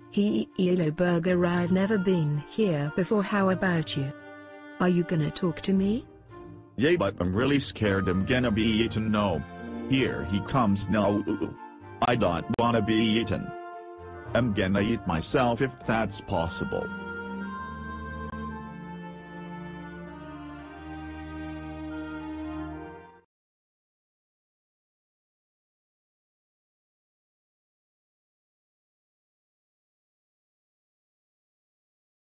Hello burger, I've never been here before, how about you? Are you gonna talk to me? Yeah, but I'm really scared I'm gonna be eaten. No. Here he comes now. I don't wanna be eaten. I'm gonna eat myself if that's possible.